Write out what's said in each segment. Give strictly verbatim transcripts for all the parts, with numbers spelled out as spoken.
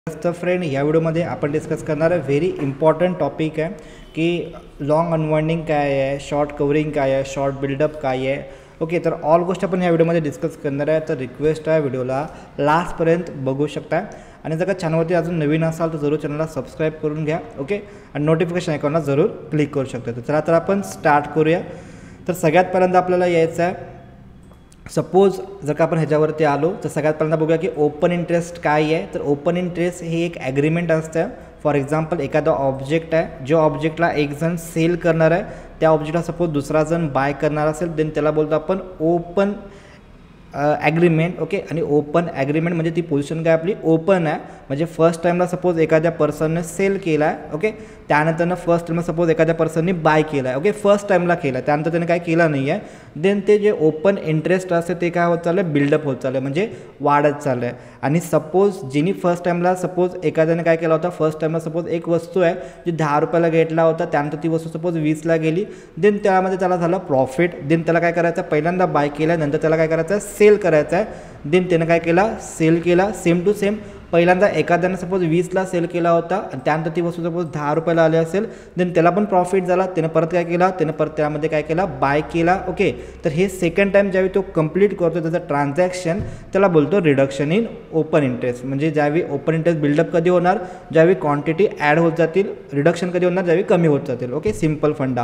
तर फ्रेंड या व्हिडिओमध्ये आपण डिस्कस करणार आहे व्हेरी इम्पॉर्टंट टॉपिक आहे की लॉंग अनवाइंडिंग काय आहे, शॉर्ट कवरिंग काय आहे, शॉर्ट बिल्डअप काय आहे. ओके, तर ऑल गोष्ट आपण या व्हिडिओमध्ये डिस्कस करणार आहे. तर रिक्वेस्ट आहे व्हिडिओला लास्टपर्यंत बघू शकता आणि जर का चॅनलवरती अजून नवीन असाल तर जरूर चॅनलला सबस्क्राईब करून घ्या. ओके, आणि नोटिफिकेशन आयकॉनला जरूर क्लिक करू शकता. तर चला तर आपण स्टार्ट करूया. तर सगळ्यात पहिल्यांदा आपल्याला यायचं आहे, सपोज जर का आपण ह्याच्यावरती आलो तर सगळ्यात पहिल्यांदा बघूया की ओपन इंटरेस्ट काय आहे. तर ओपन इंटरेस्ट हे एक ॲग्रीमेंट असतं. फॉर एक्झाम्पल एखादा ऑब्जेक्ट आहे, जो ऑब्जेक्टला एक जण सेल करणार आहे, त्या ऑब्जेक्टला सपोज दुसरा जण बाय करणार असेल देन त्याला बोलतो आपण ओपन ॲग्रीमेंट. ओके, आणि ओपन ॲग्रीमेंट म्हणजे ती पोझिशन काय आपली ओपन आहे. म्हणजे फर्स्ट टाईमला सपोज एखाद्या पर्सनने सेल केला आहे. ओके, त्यानंतरनं फर्स्ट टाईमला सपोज एखाद्या पर्सनने बाय केला आहे. ओके, फर्स्ट टाईमला केला आहे, त्यानंतर त्याने काय केलं नाही आहे, देन ते जे ओपन इंटरेस्ट असते ते काय होत चाललं आहे, बिल्डअप होत चाललं आहे, म्हणजे वाढत चाललं आहे. आणि सपोज जिनी फर्स्ट टाईमला सपोज एखाद्याने काय केला होता, फर्स्ट टाईमला सपोज एक वस्तू आहे जी दहा रुपयाला घेतला होता, त्यानंतर ती वस्तू सपोज वीसला गेली, देन त्यामध्ये त्याला झालं प्रॉफिट. देन त्याला काय करायचं, पहिल्यांदा बाय केला, नंतर त्याला काय करायचं आहे, सेल करायचं आहे. देन त्यानं काय केला, सेल केला. सेम टू सेम पहिल्यांदा एखाद्यानं सपोज वीसला सेल केला होता आणि त्यानंतर ती वस्तू सपोज दहा रुपयाला आली असेल, देन त्याला पण प्रॉफिट झाला. त्यानं परत काय केला, त्यानं परत त्यामध्ये काय केला, बाय केला. ओके, तर हे सेकंड टाईम ज्यावेळी तो कंप्लीट करतो त्याचं ट्रान्झॅक्शन, त्याला बोलतो रिडक्शन इन ओपन इंटरेस्ट. म्हणजे ज्यावेळी ओपन इंटरेस्ट बिल्डअप कधी होणार, ज्यावेळी क्वांटिटी ॲड होत जातील. रिडक्शन कधी होणार, ज्यावेळी कमी होत जातील. ओके, सिम्पल फंडा.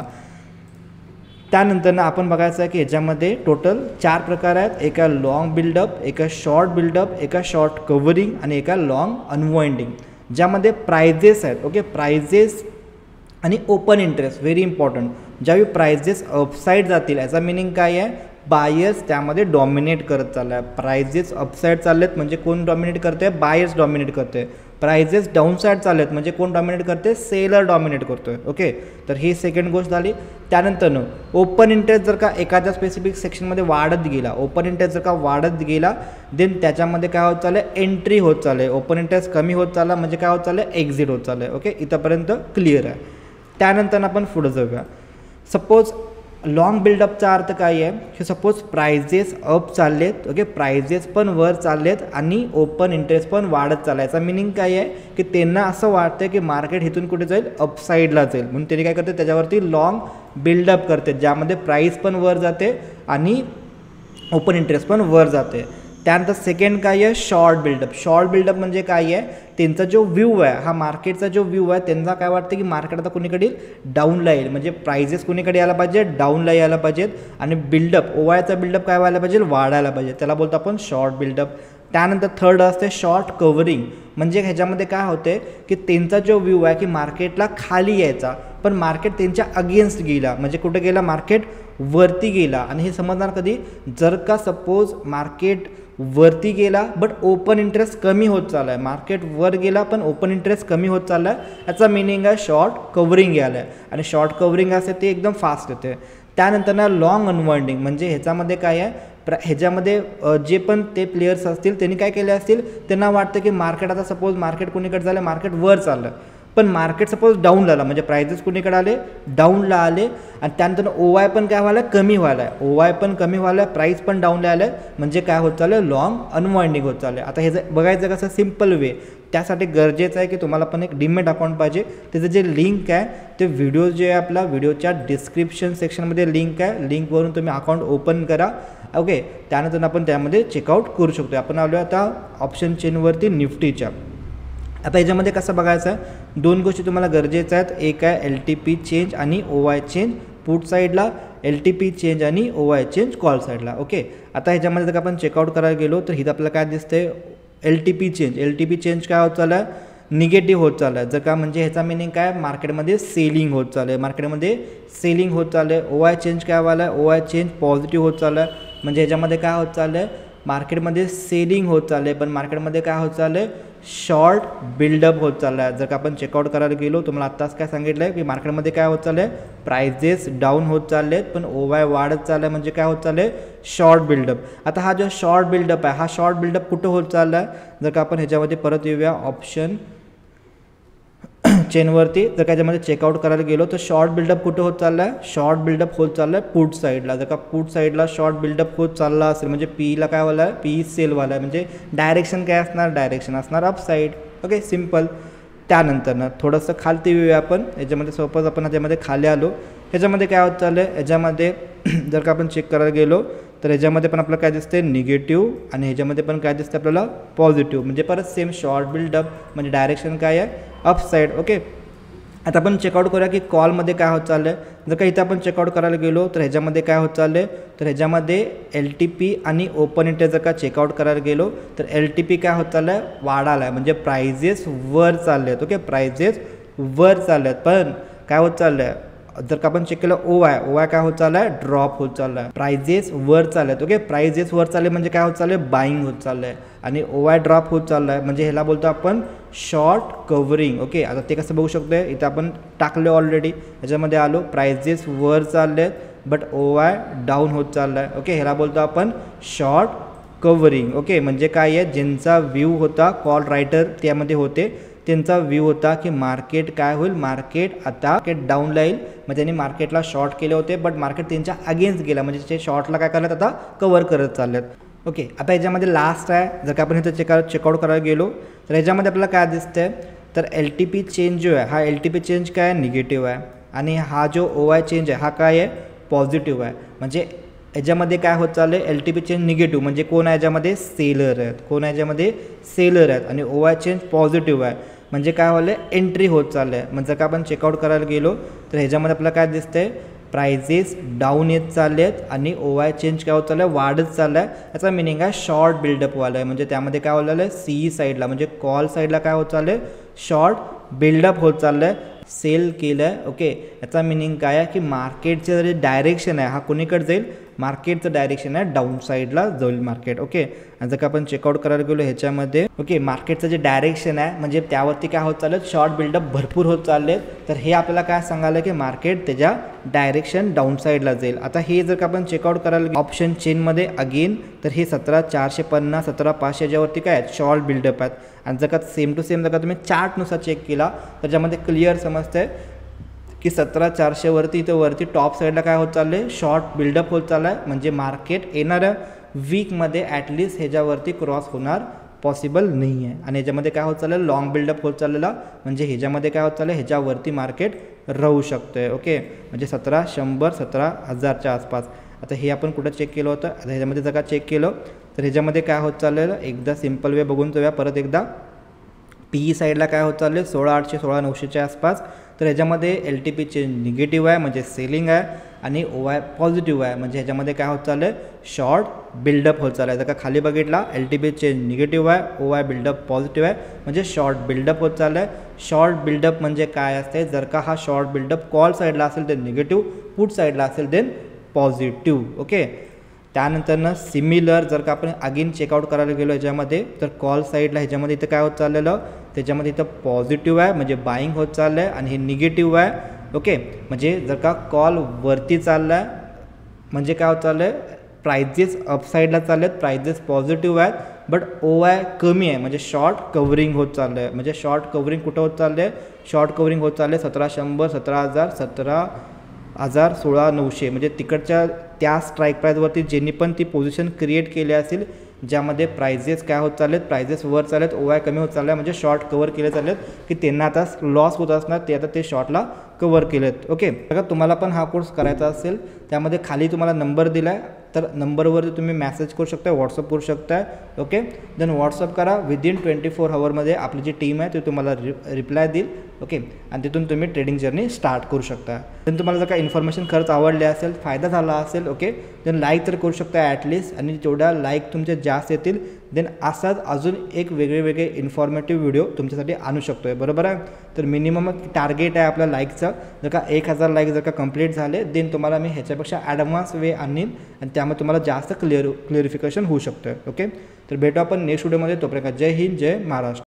त्यानंतर आपण बघायचं आहे की याच्यामध्ये टोटल चार प्रकार आहेत. एका लॉंग बिल्डअप, एका शॉर्ट बिल्डअप, एका शॉर्ट कव्हरिंग आणि एका लॉंग अनवाइंडिंग, ज्यामध्ये प्राइजेस आहेत. ओके, प्राइजेस आणि ओपन इंटरेस्ट व्हेरी इम्पॉर्टंट. ज्यावेळी प्राइजेस अपसाईड जातील, याचा मिनिंग काय आहे, बायर्स त्यामध्ये डॉमिनेट करत चालला आहे. प्राइजेस अपसाईड चाललेत म्हणजे कोण डॉमिनेट करते आहे, बायर्स डॉमिनेट करते आहे. प्राइजेस डाऊनसाईड चाललेत म्हणजे कोण डॉमिनेट करते, सेलर डॉमिनेट करतो आहे. ओके, तर ही सेकंड गोष्ट झाली. त्यानंतरनं ओपन इंटरेस्ट जर का एखाद्या स्पेसिफिक सेक्शनमध्ये वाढत गेला, ओपन इंटरेस्ट जर का वाढत गेला, देन त्याच्यामध्ये काय होत चाललं आहे, एंट्री होत चाललं आहे. ओपन इंटरेस्ट कमी होत चालला म्हणजे काय होत चाललं आहे, एक्झिट होत चाललं आहे. ओके, इथंपर्यंत क्लिअर आहे. त्यानंतर आपण पुढे जाऊया. सपोज लॉंग बिल्डअपचा अर्थ काय आहे की सपोज प्राइजेस अप चाललेत. ओके, प्राइजेस पण वर चाललेत आणि ओपन इंटरेस्ट पण वाढत चालला. याचा मिनिंग काय आहे की त्यांना असं वाटतं की मार्केट इथून कुठे जाईल, अपसाईडला जाईल, म्हणून त्यांनी काय करते, त्याच्यावरती लॉंग बिल्डअप करते, ज्यामध्ये प्राईस पण वर जाते आणि ओपन इंटरेस्ट पण वर जाते. त्यानंतर सेकंड काय आहे, शॉर्ट बिल्डअप. शॉर्ट बिल्डअप म्हणजे काय आहे, त्यांचा जो व्ह्यू आहे, हा मार्केटचा जो व्ह्यू आहे, त्यांना काय वाटतं की मार्केट आता कुणीकडे डाऊनला येईल, म्हणजे प्राइजेस कुणीकडे यायला पाहिजे, डाऊनला यायला पाहिजेत. आणि बिल्डअप ओवायचा बिल्डअप काय व्हायला पाहिजे, वाढायला पाहिजे, त्याला बोलतो आपण शॉर्ट बिल्डअप. त्यानंतर थर्ड असते शॉर्ट कव्हरिंग. म्हणजे ह्याच्यामध्ये काय होते की त्यांचा जो व्ह्यू आहे की मार्केटला खाली यायचा, पण मार्केट त्यांच्या अगेन्स्ट गेला, म्हणजे कुठे गेला, मार्केट वरती गेला. आणि हे समजणार कधी, जर का सपोज मार्केट वरती गेला बट ओपन इंटरेस्ट कमी होत चालला आहे, मार्केट वर गेला पण ओपन इंटरेस्ट कमी होत चालला आहे, याचा मिनिंग आहे शॉर्ट कव्हरिंग यायला आहे. आणि शॉर्ट कव्हरिंग असते ते एकदम फास्ट येते. त्यानंतर ना लॉंग अनवाइंडिंग, म्हणजे ह्याच्यामध्ये काय आहे, प्र ह्याच्यामध्ये जे पण ते प्लेयर्स असतील त्यांनी काय केले असतील, त्यांना वाटतं की मार्केट आता सपोज मार्केट कुणीकडे झालं, मार्केट वर चाललं, पण मार्केट सपोज डाऊनला आला, म्हणजे प्राइजेस कुणीकडे आले, डाऊनला आले. आणि त्यानंतर ओ वाय पण काय व्हायला, कमी व्हायला आहे. ओ वाय पण कमी व्हायला आहे, प्राईस पण डाऊनला आलं आहे, म्हणजे काय होत चाललं, लॉंग अनवाइंडिंग होत चाललं आहे. आता हे जर बघायचं कसं, सिम्पल वे. त्यासाठी गरजेचं आहे की तुम्हाला पण एक डीमॅट अकाउंट पाहिजे. त्याचं जे लिंक आहे ते व्हिडिओ जे आहे आपला व्हिडिओच्या डिस्क्रिप्शन सेक्शनमध्ये लिंक आहे, लिंकवरून तुम्ही अकाउंट ओपन करा. ओके, त्यानंतर आपण त्यामध्ये चेकआउट करू शकतो. आपण आलो आता ऑप्शन चेनवरती निफ्टीच्या. आता याच्यामध्ये कसं बघायचं आहे, दोन गोष्टी तुम्हाला गरजेच्या आहेत. एक आहे एल टी पी चेंज आणि ओ वाय चेंज पुट साईडला, एल टी पी चेंज आणि ओ वाय चेंज कॉल साईडला. ओके, आता ह्याच्यामध्ये जर आपण चेकआउट करायला गेलो तर इथं आपल्याला काय दिसतंय, L T P change. L T P change काय होत चाललं आहे, निगेटिव्ह होत चाललं आहे. जर का म्हणजे ह्याचा मिनिंग काय, मार्केटमध्ये सेलिंग होत चाललं आहे, मार्केटमध्ये सेलिंग होत चाललं आहे. ओ वाय चेंज काय व्हायला आहे, ओ वाय चेंज पॉझिटिव्ह होत चाललं आहे, म्हणजे ह्याच्यामध्ये काय होत चाललं आहे, मार्केटमध्ये सेलिंग होत चाललं आहे, पण मार्केटमध्ये काय होत चाललं आहे, शॉर्ट बिल्डअप होत चालला आहे. जर का आपण चेकआउट करायला गेलो, तुम्हाला आत्ताच काय सांगितलं आहे की मार्केटमध्ये काय होत चाललं आहे, प्राइजेस डाऊन होत चालले आहेत, पण ओ वाय वाढत चाललं आहे, म्हणजे काय होत चाललं आहे, शॉर्ट बिल्डअप. आता हा जो शॉर्ट बिल्डअप आहे, हा शॉर्ट बिल्डअप कुठं होत चालला आहे, जर का आपण ह्याच्यामध्ये परत येऊया ऑप्शन चेनवरती, जर का याच्यामध्ये चेकआउट करायला गेलो तर शॉर्ट बिल्डअप कुठे होत चालला आहे, शॉर्ट बिल्डअप होत चालला आहे पुट साईडला. जर का पुट साईडला शॉर्ट बिल्डअप होत चालला असेल म्हणजे पीला काय व्हायला आहे, पी सेल व्हायला आहे, म्हणजे डायरेक्शन काय असणार, डायरेक्शन असणार अप साईड. Okay simple. त्यानंतरनं थोडंसं खालती येऊया आपण. याच्यामध्ये सपोज आपण ह्याच्यामध्ये खाली आलो, ह्याच्यामध्ये काय होत चाललं आहे, ह्याच्यामध्ये जर का आपण चेक करायला गेलो तर ह्याच्यामध्ये पण आपल्याला काय दिसते निगेटिव्ह आणि ह्याच्यामध्ये पण काय दिसते आपल्याला पॉझिटिव्ह. म्हणजे परत सेम शॉर्ट बिल्डअप म्हणजे डायरेक्शन काय आहे अप साईड. ओके आता आपण चेकआउट करूया की कॉलमध्ये काय होत चाललं आहे. जर का इथं आपण चेकआउट करायला गेलो तर ह्याच्यामध्ये काय होत चाललं आहे, तर ह्याच्यामध्ये एल टी पी आणि ओपन इंटरेस्ट जर का चेकआउट करायला गेलो तर एल टी पी काय होत चाललं आहे वाढायला आहे, म्हणजे प्राइजेस वर चालले आहेत. ओके प्राइजेस वर चालले आहेत. पण काय होत चाललं आहे जर का आपण चेक केलं ओ वाय ओ वाय काय होत चाललं आहे ड्रॉप होत चाललं आहे. प्राइजेस वर चालले आहेत. ओके प्राइजेस वर चालले म्हणजे काय होत चाललं आहे बाईंग होत चाललं आहे आणि ओ वाय ड्रॉप होत चाललं आहे, म्हणजे ह्याला बोलतो आपण शॉर्ट कव्हरिंग. ओके आता ते कसं बघू शकतो आहे, इथं आपण टाकले ऑलरेडी. ह्याच्यामध्ये आलो प्राइजेस वर चालले आहेत बट ओ वाय डाऊन होत चाललं आहे. ओके ह्याला बोलतो आपण शॉर्ट कव्हरिंग. ओके म्हणजे काय आहे, ज्यांचा व्ह्यू होता कॉल रायटर त्यामध्ये होते, त्यांचा व्ह्यू होता की मार्केट काय होईल, मार्केट आता मार्केट डाऊनला येईल. मग त्यांनी मार्केटला शॉर्ट केले होते बट मार्केट त्यांच्या अगेन्स्ट गेला, म्हणजे ते शॉर्टला काय करत आता कव्हर करत चाललेत. ओके आता ह्याच्यामध्ये लास्ट आहे, जर का आपण इथं चेक चेकआउट करायला गेलो तर ह्याच्यामध्ये आपल्याला काय दिसतंय, तर एल टी पी चेंज जो आहे हा एल टी पी चेंज काय आहे निगेटिव्ह आहे आणि हा जो ओ वाय चेंज आहे हा काय आहे पॉझिटिव्ह आहे. म्हणजे याच्यामध्ये काय होत चाललं आहे L T P change negative म्हणजे कोण आहे याच्यामध्ये सेलर आहेत, कोण आहे याच्यामध्ये सेलर आहेत आणि ओ वाय चेंज पॉझिटिव्ह आहे म्हणजे काय होलं आहे एंट्री होत चाललं आहे. म्हणजे जर का आपण चेकआउट करायला गेलो तर ह्याच्यामध्ये आपल्याला काय दिसतंय प्राइजेस डाऊन येत चालले आहेत आणि ओ वाय चेंज काय होत चाललं आहे वाढत चाललं आहे. याचा मिनिंग आहे शॉर्ट बिल्डअपवाला आहे, म्हणजे त्यामध्ये काय होलं आहे सी साईडला म्हणजे कॉल साईडला काय होत चाललं आहे शॉर्ट बिल्डअप होत चाललं आहे, सेल केलं आहे. ओके याचा मिनिंग काय आहे की मार्केटचं जे डायरेक्शन आहे हा कोणीकडे जाईल, मार्केटचं डायरेक्शन आहे डाऊन साईडला जाईल मार्केट. ओके आणि जर का आपण चेकआउट करायला गेलो ह्याच्यामध्ये ओके मार्केटचं जे डायरेक्शन आहे म्हणजे त्यावरती काय होत चाललं शॉर्ट बिल्डअप भरपूर होत चालले, तर हे आपल्याला काय सांगायला की मार्केट त्याच्या डायरेक्शन डाऊन साईडला जाईल. आता हे जर का आपण चेकआउट करायला ऑप्शन चेनमध्ये अगेन तर हे सतरा चारशे पन्नास सतरा पाचशे याच्यावरती काय आहेत शॉर्ट बिल्डअप आहेत. आणि जर का सेम टू सेम जर का तुम्ही चार्टनुसार चेक केला तर त्याच्यामध्ये क्लिअर समजतंय की सतरा चारशेवरती इथं वरती टॉप साईडला काय होत चाललं आहे शॉर्ट बिल्डअप होत चाललं आहे, म्हणजे मार्केट येणाऱ्या वीकमध्ये ॲटलिस्ट ह्याच्यावरती क्रॉस होणार पॉसिबल नाही आहे. आणि ह्याच्यामध्ये काय होत चाललं लॉंग बिल्डअप होत चाललेला, म्हणजे ह्याच्यामध्ये काय होत चाललं ह्याच्यावरती मार्केट राहू शकतं आहे. ओके म्हणजे सतरा शंभर सतरा हजारच्या आसपास. आता हे आपण कुठं चेक केलं होतं, आता ह्याच्यामध्ये जर का चेक केलं तर ह्याच्यामध्ये काय होत चाललेलं एकदा सिम्पल वे बघून जाऊया परत एकदा. पी ई साईडला काय होत चाललं आहे सोळा आठशे सोळा नऊशेच्या आसपास, तर ह्याच्यामध्ये एल टी पीचे निगेटिव्ह आहे म्हणजे सेलिंग आहे आणि ओ वाय पॉझिटिव्ह आहे म्हणजे ह्याच्यामध्ये काय होत चाललं आहे शॉर्ट बिल्डअप होत चाललं आहे. जर का खाली बघितला एल टी पीचे निगेटिव्ह आहे ओ वाय बिल्डअप पॉझिटिव्ह आहे म्हणजे शॉर्ट बिल्डअप होत चाललं आहे. शॉर्ट बिल्डअप म्हणजे काय असते, जर का हा शॉर्ट बिल्डअप कॉल साईडला असेल तर निगेटिव्ह, पुट साईडला असेल देन पॉझिटिव्ह. ओके त्यानंतरनं सिमिलर जर का आपण अगेन चेकआउट करायला गेलो ह्याच्यामध्ये तर कॉल साईडला ह्याच्यामध्ये इथं काय होत चाललेलं त्याच्यामध्ये इथं पॉझिटिव्ह आहे म्हणजे बाईंग होत चाललं आहे आणि हे निगेटिव्ह आहे. ओके म्हणजे जर का कॉल वरती चालला आहे म्हणजे काय होत चाललं आहे प्राइजेस अपसाईडला चालले आहेत, प्राइजेस पॉझिटिव्ह आहेत बट ओ वाय कमी आहे म्हणजे शॉर्ट कव्हरिंग होत चाललं आहे. म्हणजे शॉर्ट कव्हरिंग कुठं होत चाललं आहे, शॉर्ट कव्हरिंग होत चाललं आहे सतरा शंभर सतरा हजार सतरा हजार सोळा नऊशे म्हणजे तिकडच्या त्या स्ट्राईक प्राईजवरती ज्यांनी पण ती पोझिशन क्रिएट केली असेल ज्यामध्ये प्राइजेस काय होत चाललेत प्राइजेस वर चाललेत ओ वाय कमी होत चाललं आहे म्हणजे शॉर्ट कव्हर केले चाललेत की त्यांना आता लॉस होत असणार ते आता ते शॉर्टला कव्हर केलेत. ओके बघा तुम्हाला पण हा कोर्स करायचा असेल त्यामध्ये खाली तुम्हाला नंबर दिला आहे तर नंबरवरती तुम्ही मॅसेज करू शकता, व्हॉट्सअप करू शकता. ओके देन व्हॉट्सअप करा, विदिन ट्वेंटी फोर आवरमध्ये आपली जी टीम आहे ती तुम्हाला रि रिप्लाय देईल. ओके आणि तिथून तुम्ही ट्रेडिंग जर्नी स्टार्ट करू शकता. देन तुम्हाला जर का इन्फॉर्मेशन खरंच आवडले असेल फायदा झाला असेल ओके देन लाईक तर करू शकता ॲटलिस्ट, आणि जेवढ्या लाईक तुमचे जास्त येतील देन असाच अजून एक वेगळे वेगळे इन्फॉर्मेटिव्ह व्हिडिओ तुमच्यासाठी आणू शकतो आहे. बरोबर आहे, तर मिनिमम टार्गेट आहे आपल्या लाईकचं, जर का एक हजार लाईक जर का कंप्लीट झाले देन तुम्हाला मी ह्याच्यापेक्षा ॲडव्हान्स वे आणीन आणि त्यामुळे तुम्हाला जास्त क्लिअर क्लिअरिफिकेशन होऊ शकतं. ओके तर भेटू आपण नेक्स्ट व्हिडिओमध्ये, तोपर्यंत जय हिंद जय महाराष्ट्र.